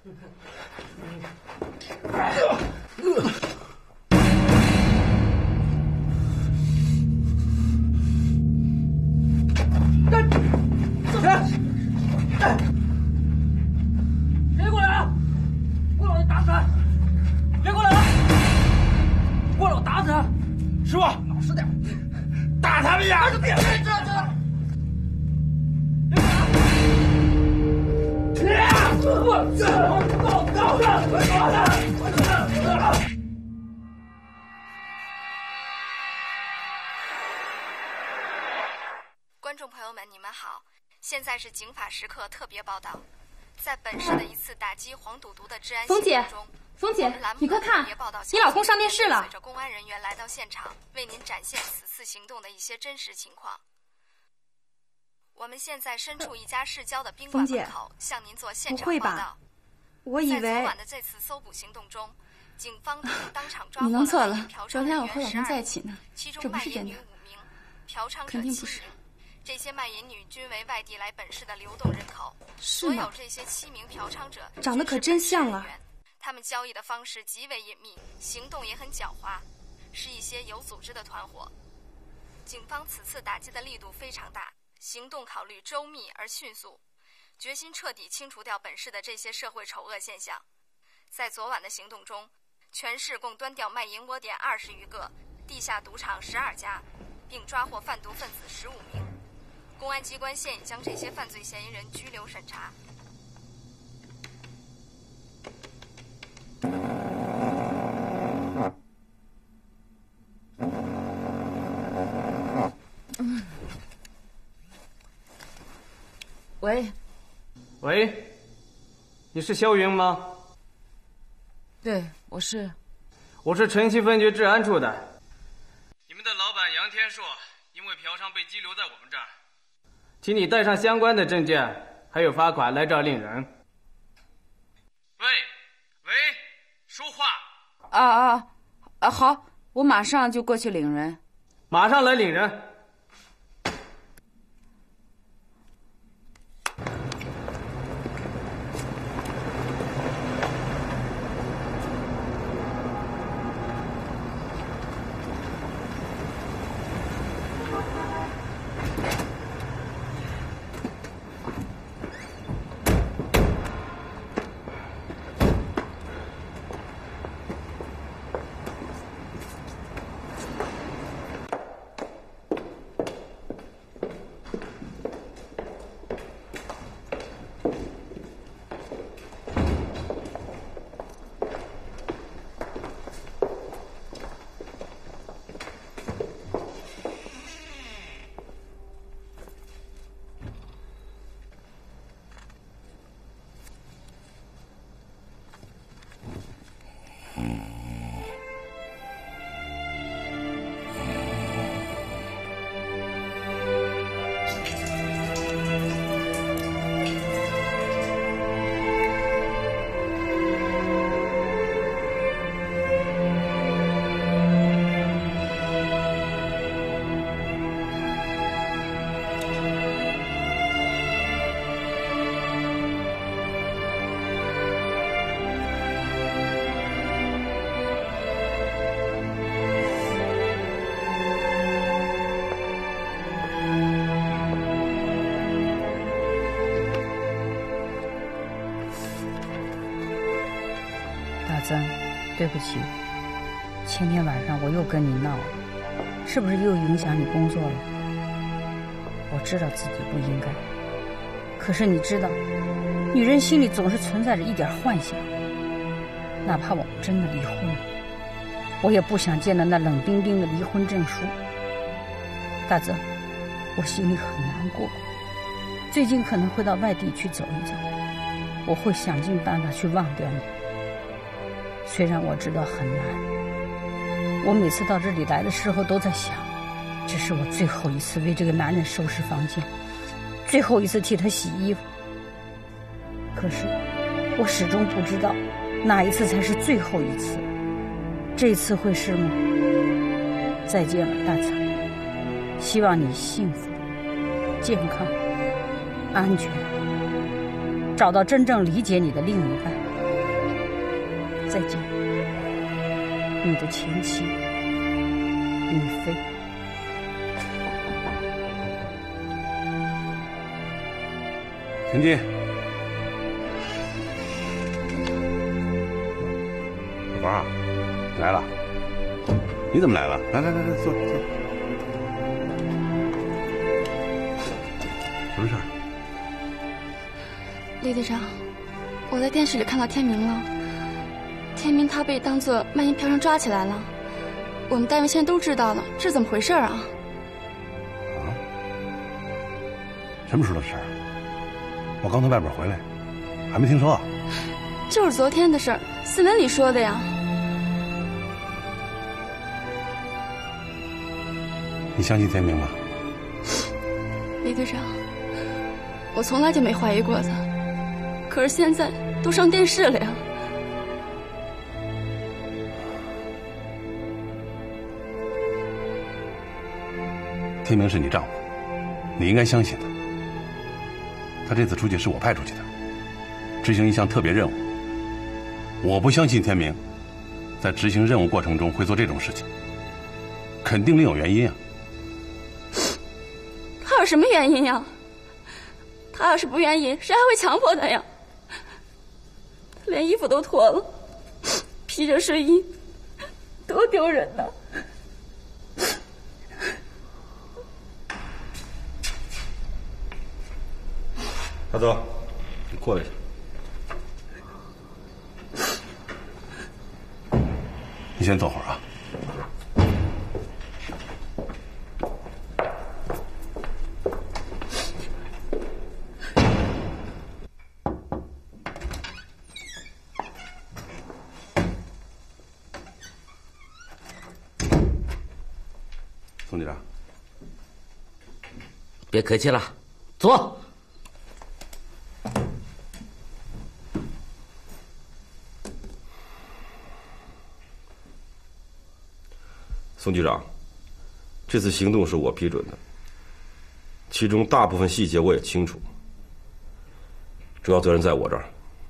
别过来啊！过来我就打死他！别过来啊！过来我打死他！ 师傅，老实点，打他们呀！别这！ 观众朋友们，你们好，现在是警法时刻特别报道。在本市的一次打击黄赌毒的治安行动中， 峰姐，你快看，你老公上电视了。 随着公安人员来到现场，为您展现此次行动的一些真实情况。我们现在身处一家市郊的宾馆门口，向您做现场报道。 我以为在昨晚的这次搜捕行动中，警方当场抓获了你弄错了， 昨天我和老公在一起呢， 其中卖淫女5名，嫖娼者7名。这些卖淫女均为外地来本市的流动人口。所有这些7名嫖娼者长得可真像啊！ 他们交易的方式极为隐秘，行动也很狡猾，是一些有组织的团伙。警方此次打击的力度非常大，行动考虑周密而迅速，决心彻底清除掉本市的这些社会丑恶现象。在昨晚的行动中，全市共端掉卖淫窝点20余个，地下赌场12家，并抓获贩毒分子15名。公安机关现已将这些犯罪嫌疑人拘留审查。 喂，你是肖云吗？ 对，我是城西分局治安处的。你们的老板杨天硕因为嫖娼被拘留在我们这儿，请你带上相关的证件还有罚款来这儿领人。喂，说话。 好，我马上就过去领人。 马上来领人。 对不起，前天晚上我又跟你闹了，是不是又影响你工作了？我知道自己不应该，可是你知道，女人心里总是存在着一点幻想，哪怕我们真的离婚了，我也不想见到那冷冰冰的离婚证书。大泽，我心里很难过，最近可能会到外地去走一走，我会想尽办法去忘掉你。虽然我知道很难，我每次到这里来的时候都在想，这是我最后一次为这个男人收拾房间，最后一次替他洗衣服。可是我始终不知道哪一次才是最后一次，这次会是吗？再见了，大泽，希望你幸福、健康、安全，找到真正理解你的另一半。 再见，你的前妻雨飞。 陈金，小芳来了，你怎么来了？来，坐。什么事儿？ 李队长，我在电视里看到天明了。天明他被当作卖淫嫖娼抓起来了，我们单位现在都知道了，这是怎么回事啊？ 啊？什么时候的事儿？我刚从外边回来，还没听说啊。 就是昨天的事儿，新闻里说的呀。 你相信天明吗？ 李队长，我从来就没怀疑过他，可是现在都上电视了呀。 天明是你丈夫，你应该相信他。他这次出去是我派出去的，执行一项特别任务。我不相信天明在执行任务过程中会做这种事情，肯定另有原因啊。 他有什么原因呀？他要是不愿意，谁还会强迫他呀？他连衣服都脱了，披着睡衣，多丢人呐！ 大泽，你过来一下。你先坐会儿啊。宋局长， 别客气了，坐。 宋局长，这次行动是我批准的，其中大部分细节我也清楚，主要责任在我这儿。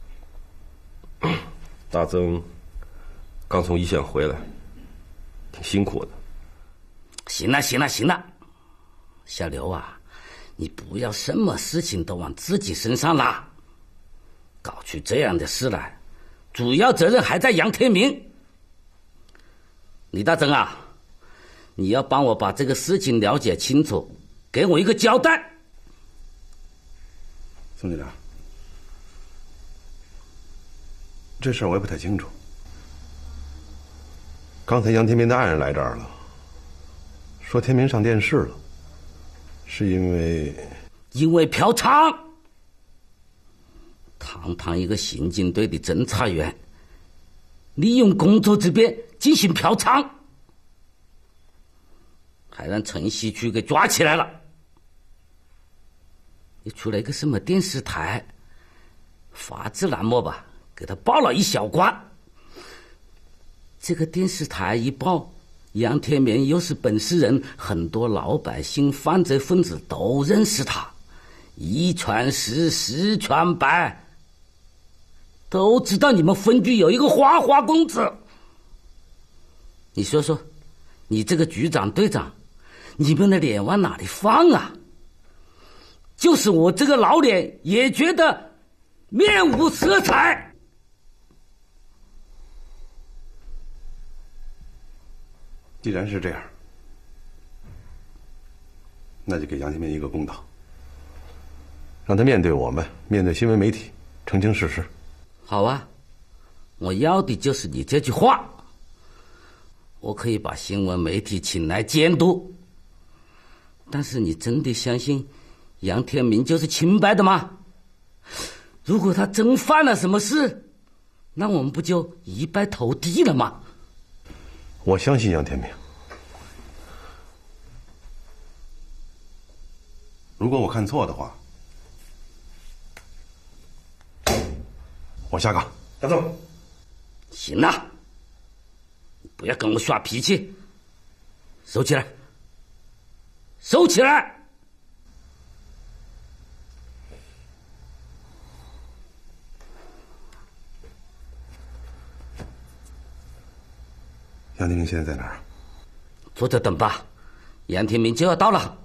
大曾刚从一线回来，挺辛苦的。 行了，小刘啊，你不要什么事情都往自己身上拉，搞出这样的事来，主要责任还在杨天明。李大曾啊，你要帮我把这个事情了解清楚，给我一个交代。 宋局长，这事儿我也不太清楚。刚才杨天明的爱人来这儿了，说天明上电视了，是因为嫖娼。堂堂一个刑警队的侦查员，利用工作之便进行嫖娼，还让城西区给抓起来了。又出了一个什么电视台，法制栏目吧，给他报了一小关。这个电视台一报，杨天明又是本市人，很多老百姓、犯罪分子都认识他，一传十，十传百，都知道你们分局有一个花花公子。你说说，你这个局长、队长，你们的脸往哪里放啊？就是我这个老脸也觉得面无色彩。 既然是这样，那就给杨天明一个公道，让他面对我们，面对新闻媒体，澄清事实。 好啊，我要的就是你这句话。我可以把新闻媒体请来监督，但是你真的相信杨天明就是清白的吗？如果他真犯了什么事，那我们不就一败涂地了吗？ 我相信杨天明。如果我看错的话，我下岗。大总， 行了，不要跟我耍脾气，收起来，收起来。 杨天明现在在哪儿？ 坐着等吧，杨天明就要到了。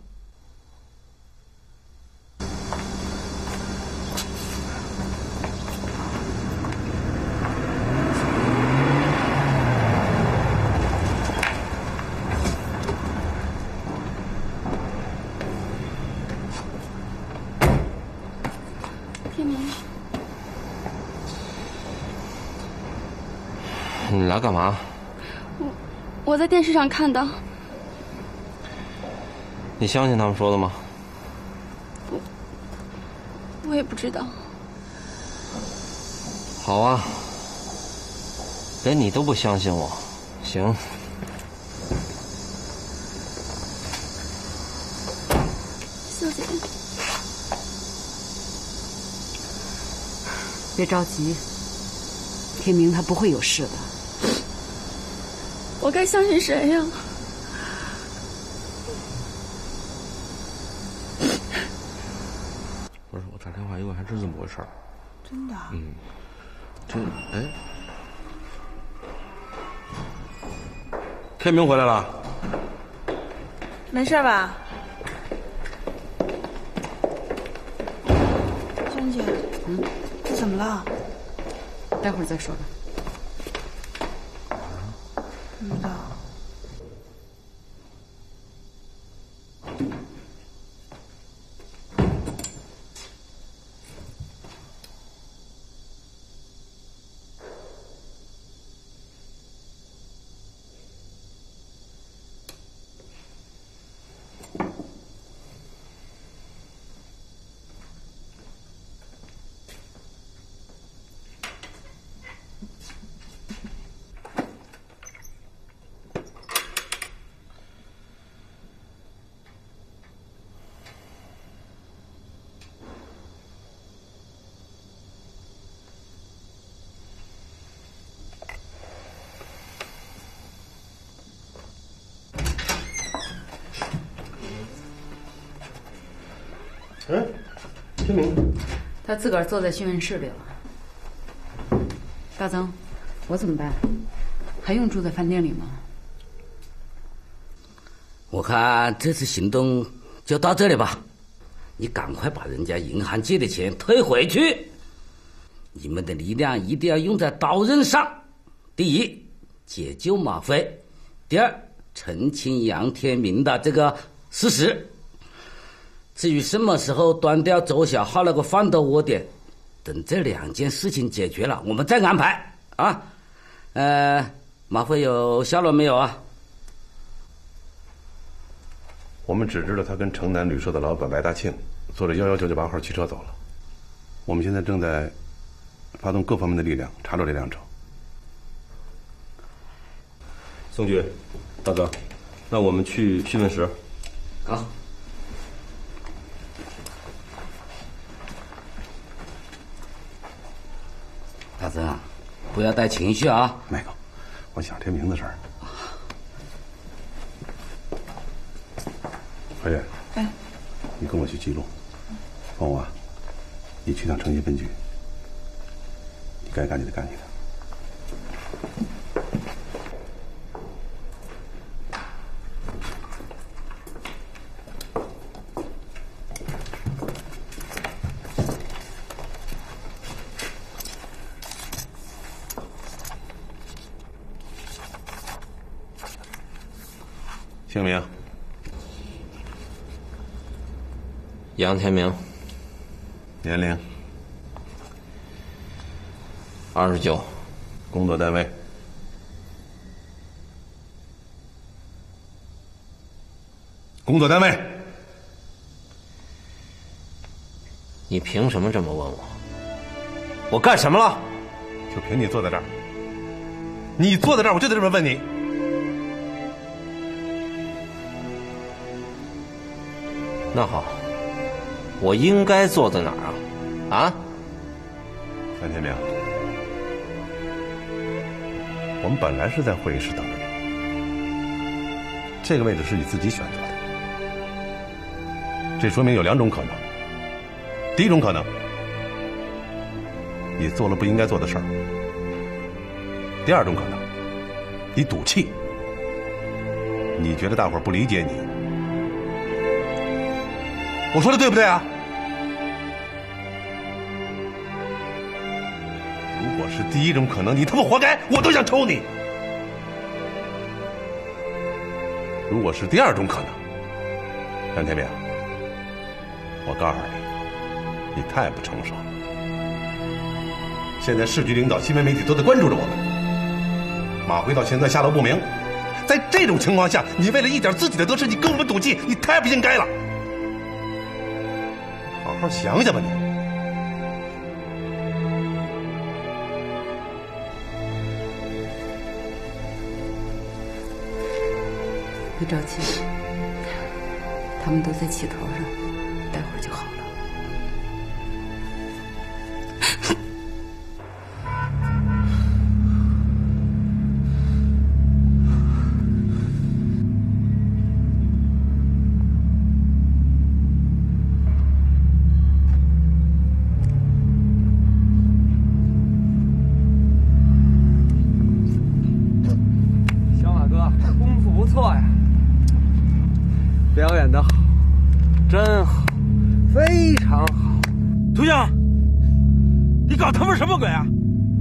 天明， 你来干嘛？ 我在电视上看到。 你相信他们说的吗？ 我也不知道。 好啊，连你都不相信我，行。 秀姐， 别着急，天明他不会有事的。 我该相信谁呀？ 不是，我打电话一问，还真这么回事儿。 真的？ 嗯，哎，天明回来了。 没事吧？娟姐，你怎么了？ 待会儿再说吧。 不知道。 哎，天明， 他自个儿坐在询问室里了。大曾，我怎么办？还用住在饭店里吗？ 我看这次行动就到这里吧，你赶快把人家银行借的钱退回去。你们的力量一定要用在刀刃上。第一，解救马飞；第二，澄清杨天明的这个事实。至于什么时候端掉周小浩那个贩毒窝点，等这2件事情解决了，我们再安排啊。马飞有下落没有啊？ 我们只知道他跟城南旅社的老板白大庆坐着11998号汽车走了。我们现在正在发动各方面的力量查找这辆车。 宋局，大哥，那我们去询问室。 好。大曾啊，不要带情绪啊。 没有，我想天明的事儿。何月，你跟我去记录。凤啊，你去趟城西分局，你该干你的干你的。姓名？ 杨天明。 年龄 ？29。 工作单位？工作单位？ 你凭什么这么问我？我干什么了？ 就凭你坐在这儿，你坐在这儿，我就得这么问你。 那好，我应该坐在哪儿啊？啊？ 杨天明，我们本来是在会议室等着你，这个位置是你自己选择的，这说明有2种可能。第一种可能，你做了不应该做的事儿；第二种可能，你赌气。 你觉得大伙儿不理解你？我说的对不对啊？如果是第一种可能，你他妈活该，我都想抽你。如果是第二种可能，杨天明，我告诉你，你太不成熟了。现在市局领导、新闻媒体都在关注着我们。马辉到现在下落不明，在这种情况下，你为了一点自己的得失，你跟我们赌气，你太不应该了。好好想想吧你。 别着急，他们都在气头上，待会儿就好了。 小马哥，功夫不错呀。表演得好，真好，非常好。 图像，你搞他妈什么鬼啊？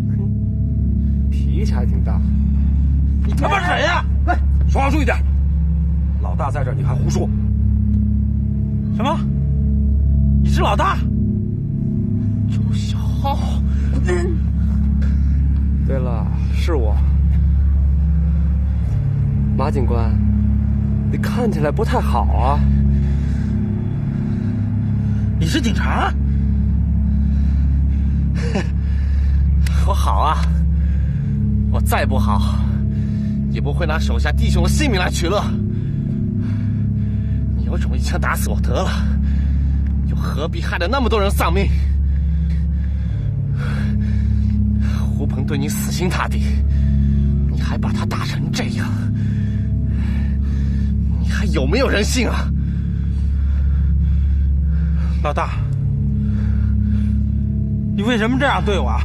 脾气还挺大。 你他妈谁呀？ 喂，说话注意点。老大在这儿，你还胡说？ 什么？你是老大？周小浩。 对了，是我。马警官。你看起来不太好啊！ 你是警察？ 我好啊！我再不好，也不会拿手下弟兄的性命来取乐。你有种一枪打死我得了，又何必害得那么多人丧命？胡鹏对你死心塌地，你还把他打成这样。还有没有人性啊？ 老大，你为什么这样对我啊？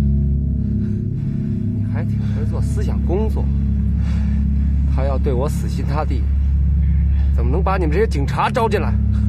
你还挺会做思想工作。他要对我死心塌地，怎么能把你们这些警察招进来？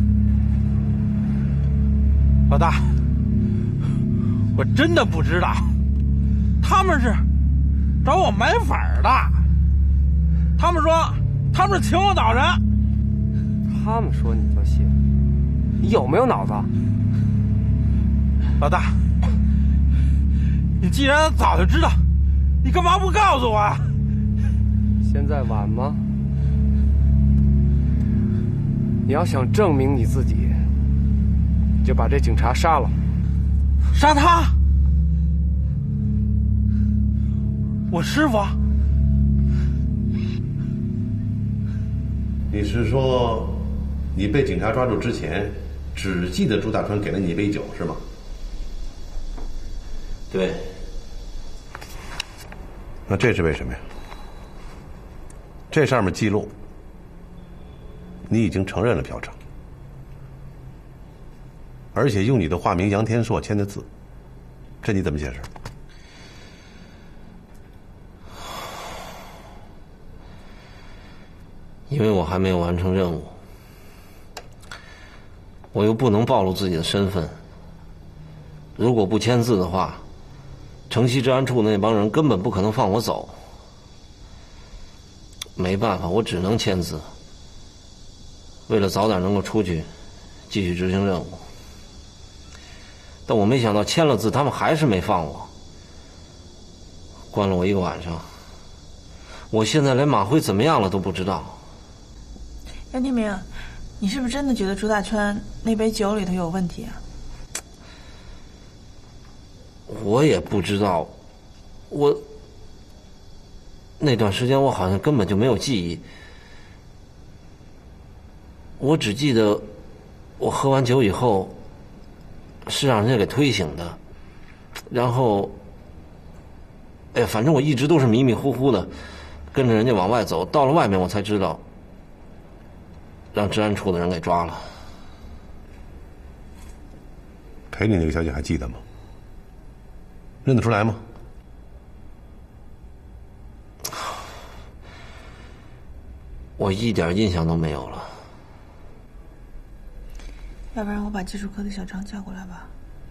老大，我真的不知道，他们是找我买粉的。他们说他们是请我找人。 他们说你做戏，你有没有脑子？ 老大，你既然早就知道，你干嘛不告诉我啊？ 现在晚吗？你要想证明你自己，就把这警察杀了。 杀他？我师傅？ 你是说，你被警察抓住之前，只记得朱大川给了你一杯酒，是吗？ 对。 那这是为什么呀？这上面记录，你已经承认了嫖娼，而且用你的化名杨天硕签的字，这你怎么解释？ 因为我还没有完成任务，我又不能暴露自己的身份。如果不签字的话，城西治安处那帮人根本不可能放我走。没办法，我只能签字。为了早点能够出去，继续执行任务。但我没想到签了字，他们还是没放我，关了我1个晚上。我现在连马辉怎么样了都不知道。 杨天明，你是不是真的觉得朱大川那杯酒里头有问题啊？ 我也不知道，那段时间我好像根本就没有记忆，我只记得我喝完酒以后是让人家给推醒的，然后，哎呀，反正我一直都是迷迷糊糊的，跟着人家往外走，到了外面我才知道，让治安处的人给抓了。 陪你那个小姐还记得吗？认得出来吗？ 我一点印象都没有了。 要不然我把技术科的小张叫过来吧。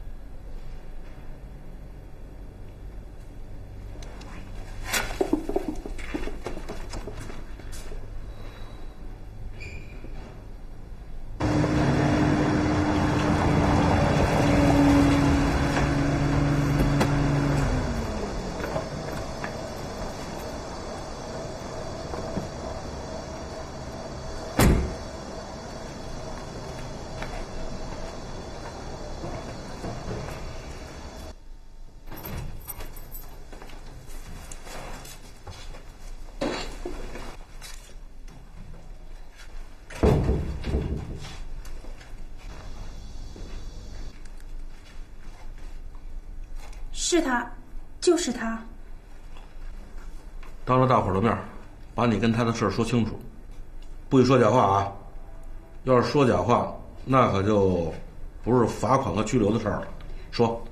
是他，就是他。 当着大伙儿的面，把你跟他的事儿说清楚，不许说假话啊！要是说假话，那可就不是罚款和拘留的事儿了。说。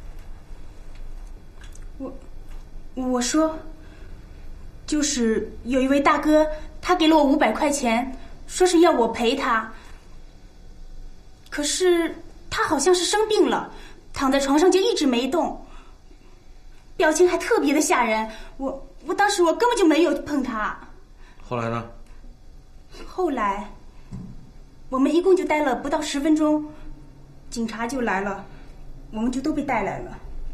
我说，就是有一位大哥，他给了我500块钱，说是要我陪他。可是他好像是生病了，躺在床上就一直没动。表情还特别的吓人，我当时根本就没有碰他。 后来呢？ 后来，我们一共就待了不到10分钟，警察就来了，我们就都被带来了。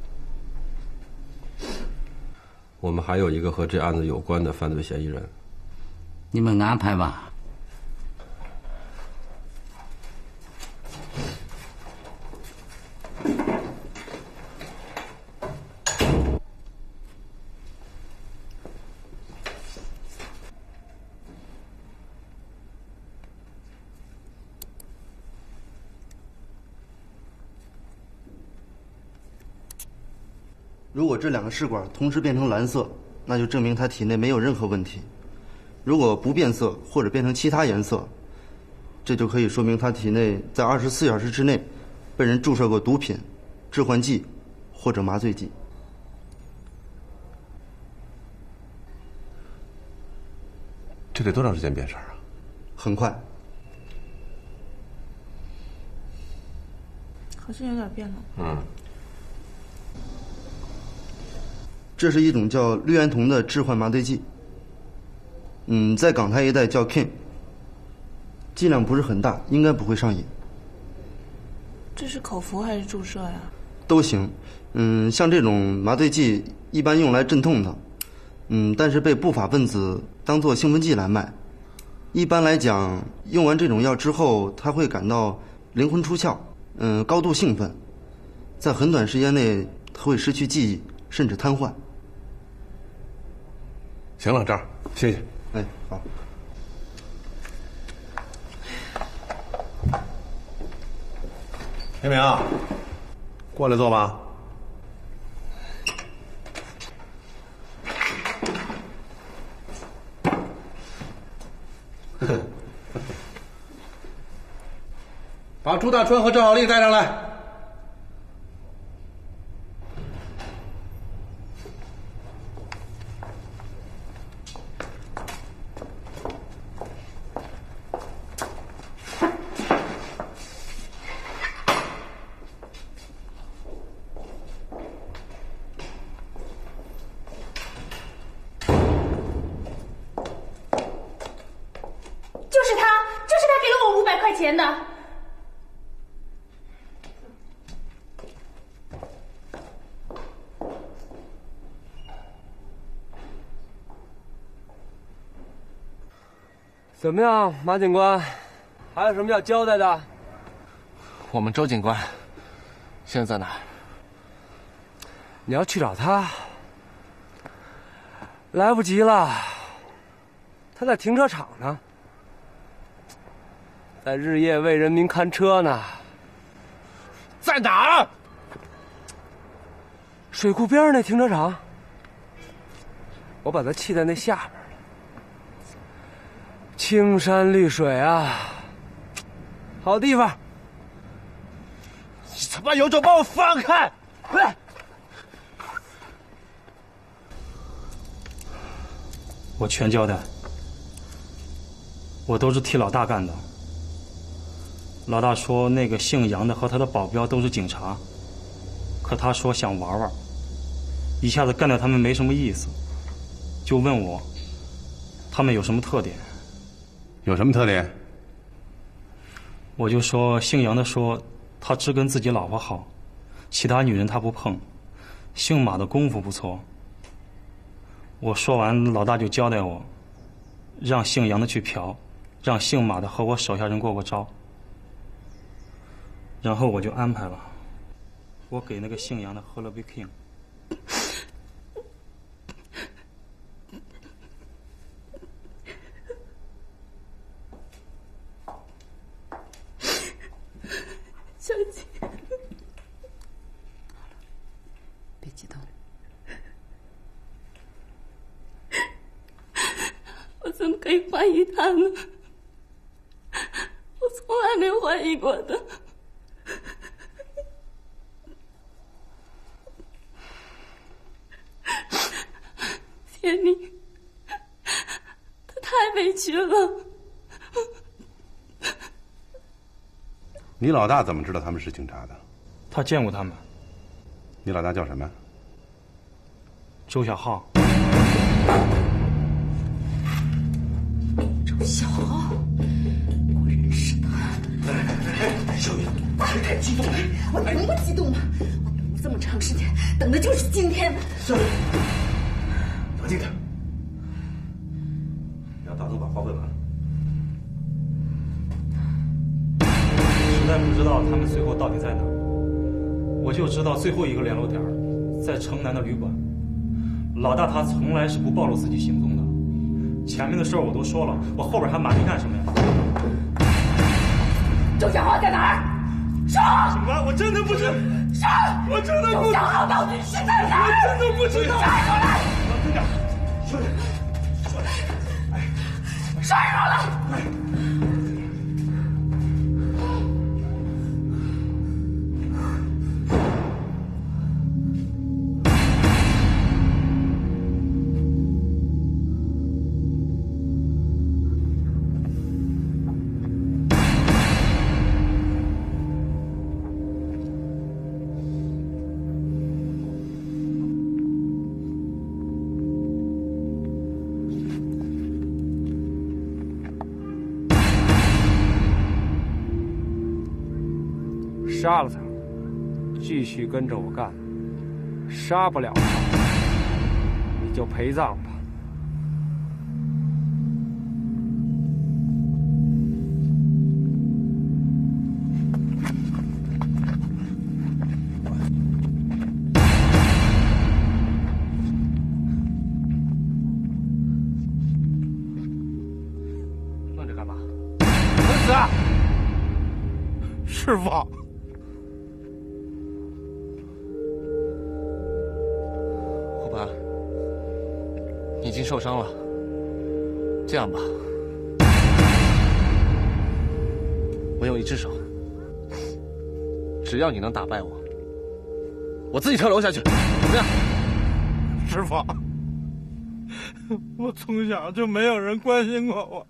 我们还有一个和这案子有关的犯罪嫌疑人， 你们安排吧。 如果这2个试管同时变成蓝色，那就证明他体内没有任何问题；如果不变色或者变成其他颜色，这就可以说明他体内在24小时之内被人注射过毒品、致幻剂或者麻醉剂。 这得多长时间变色啊？ 很快。 好像有点变了。 这是一种叫氯胺酮的致幻麻醉剂，在港台一带叫 King， 剂量不是很大，应该不会上瘾。 这是口服还是注射呀？ 都行，像这种麻醉剂一般用来镇痛的，但是被不法分子当作兴奋剂来卖。一般来讲，用完这种药之后，他会感到灵魂出窍，高度兴奋，在很短时间内他会失去记忆，甚至瘫痪。 行了，张，谢谢。 哎，好。 天明，过来坐吧。把朱大川和赵小丽带上来。 钱的。 怎么样，马警官？还有什么要交代的？ 我们周警官现在在哪儿？ 你要去找他，来不及了。他在停车场呢，在日夜为人民看车呢。 在哪儿？ 水库边上那停车场。我把他砌在那下边了。青山绿水啊，好地方。 你他妈有种把我放开！来， 我全交代。 我都是替老大干的。老大说那个姓杨的和他的保镖都是警察，可他说想玩玩，一下子干掉他们没什么意思，就问我他们有什么特点。 有什么特点？ 我就说姓杨的说他只跟自己老婆好，其他女人他不碰。姓马的功夫不错。我说完，老大就交代我，让姓杨的去嫖，让姓马的和我手下人过招。然后我就安排了，我给那个姓杨的喝了杯 King。 小姐， 别激动。 我怎么可以怀疑他呢？我从来没有怀疑过的。天明，他太委屈了。 你老大怎么知道他们是警察的？ 他见过他们。 你老大叫什么？ 周小浩。 周小浩，果然是他。 小雨，太激动了！ 我能不激动吗？我等了这么长时间，等的就是今天。 小雨，冷静点，让大东把话问完。 实在不知道他们最后到底在哪，我就知道最后一个联络点在城南的旅馆。老大他从来是不暴露自己行踪的，前面的事儿我都说了，我后边还瞒着干什么呀？ 周小浩在哪儿？说！ 警官，我真的不知道。 说！ 我真的不知道。 周小浩到底是在哪儿？ 我真的不知道。 说出来！ 冷静点，说来，说来，哎， 说出来！ 杀了他，继续跟着我干；杀不了他，你就陪葬吧。 愣着干嘛？ 死啊！师傅。 你已经受伤了，这样吧，我有一只手，只要你能打败我，我自己跳楼下去，怎么样？ 师傅，我从小就没有人关心过我，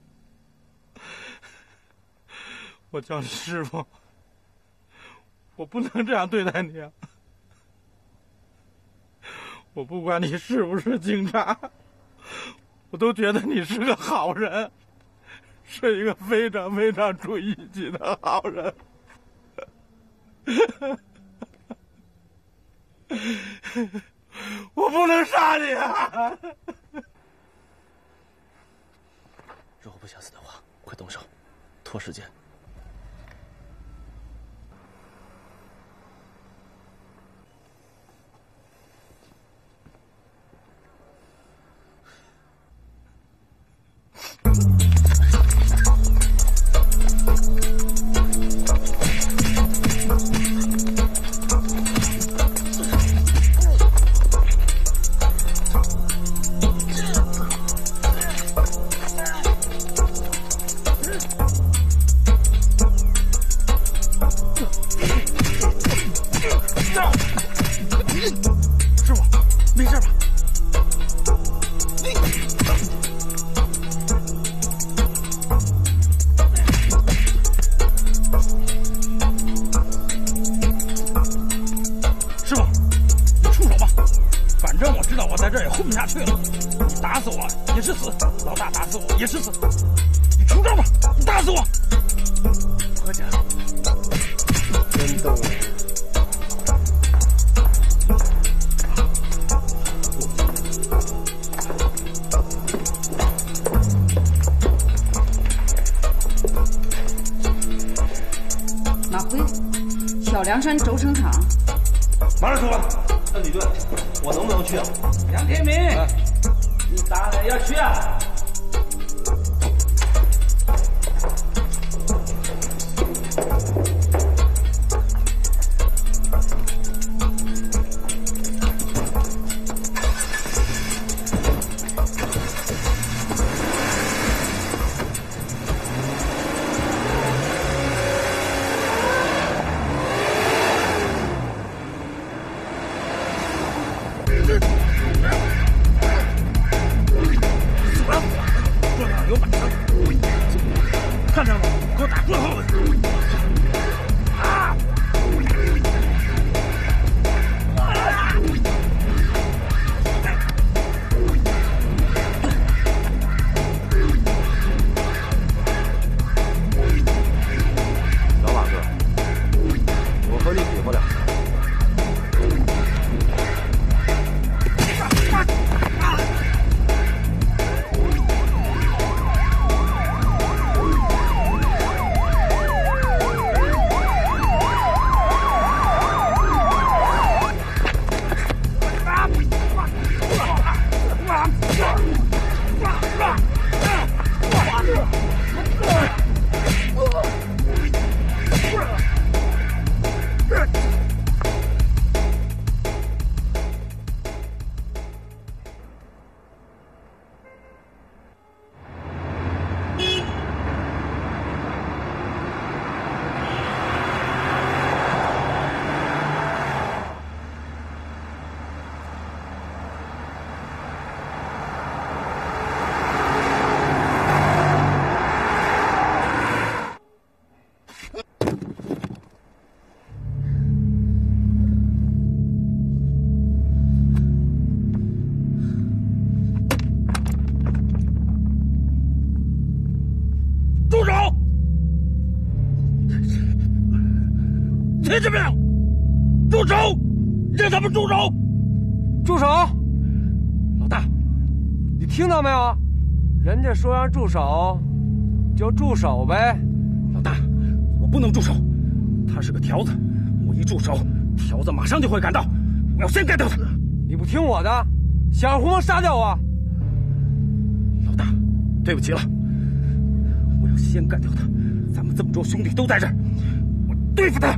我叫你师傅，我不能这样对待你啊！我不管你是不是警察，我都觉得你是个好人，是一个非常非常出义气的好人。我不能杀你啊！ 如果不想死的话，快动手，拖时间。 师傅，没事吧？ 在这儿也混不下去了。你打死我也是死，老大打死我也是死。你出招吧，你打死我！何家， 真逗你。 马辉，小凉山轴承厂， 马上出发。邓女队，我能不能去啊？ 杨天明，你当然要去啊！ 听见没有？住手！让他们住手！ 住手！ 老大， 你听到没有？人家说让住手，就住手呗。 老大，我不能住手，他是个条子，我一住手，条子马上就会赶到，我要先干掉他。 你不听我的，想让胡蒙杀掉我？ 老大，对不起了，我要先干掉他。咱们这么多兄弟都在这儿，我对付他。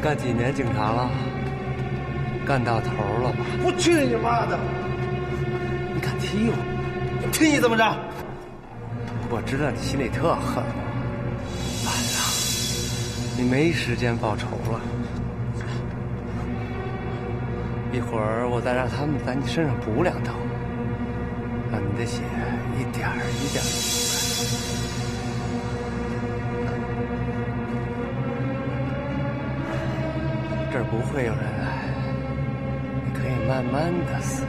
干几年警察了？干到头了吧？ 我去你妈的！ 你敢踢我？ 踢你怎么着？ 我知道你心里特恨我，完了，你没时间报仇了。一会儿我再让他们在你身上补2刀，让你的血一点儿一点儿流出来。这儿不会有人来，你可以慢慢的死。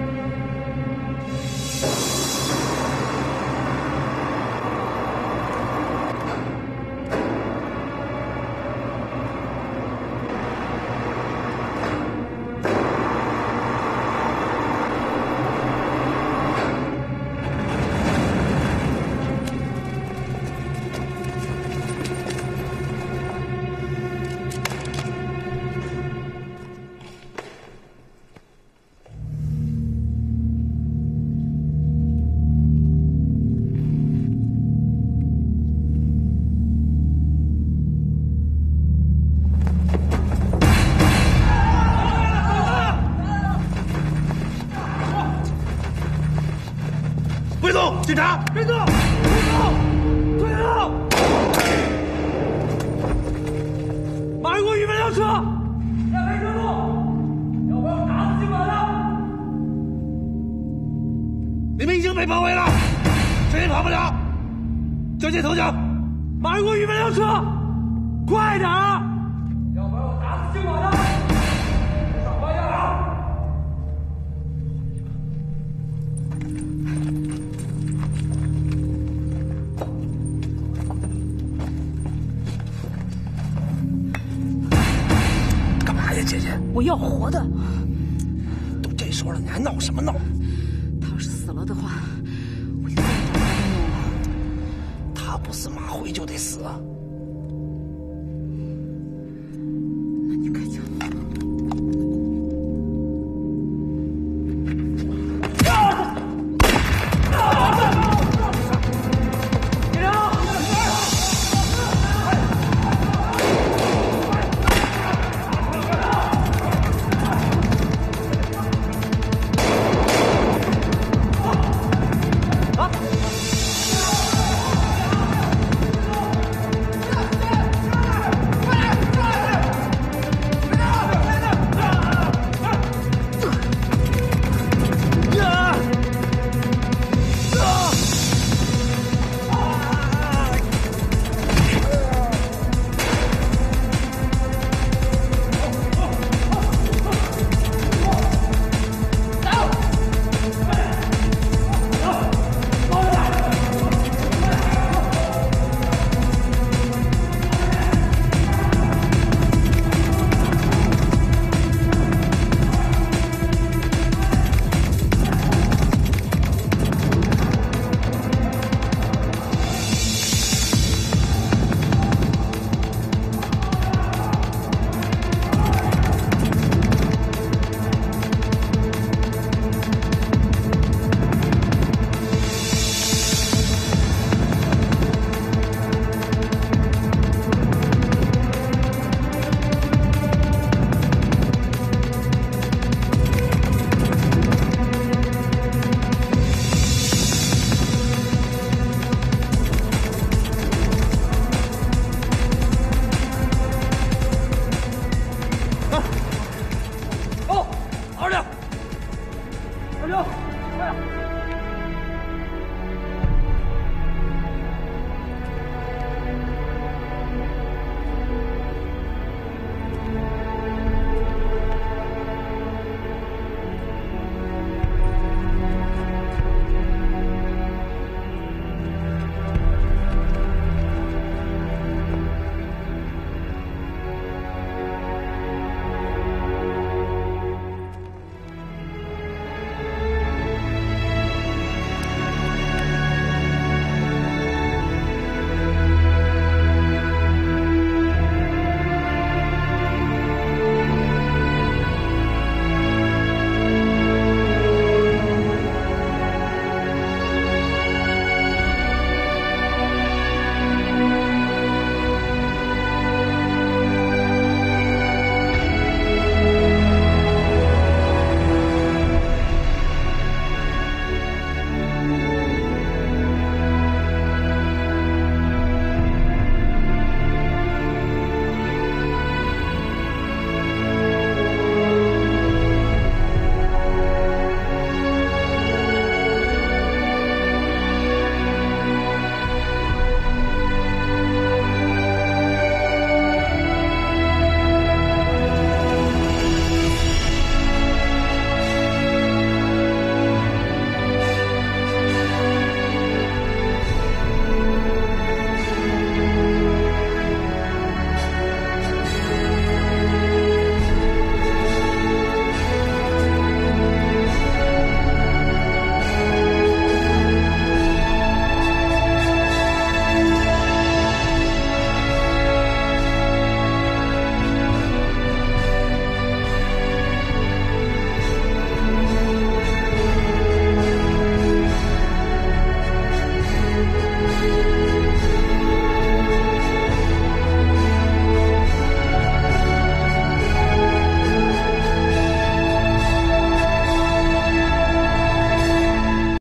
别动！警察，别动！别动！退后！马上给我预备辆车！让开车路，要不然我打死今晚的！你们已经被包围了，谁也跑不了！交接头奖！马上给我预备辆车！快点儿！要不然我打死今晚的！少花样啊！ 姐姐， 我要活的。 都这时候了，你还闹什么闹？ 他要是死了的话，我就再也找不到他用了。 他不死，马辉就得死。 那你快讲。 二六，快点！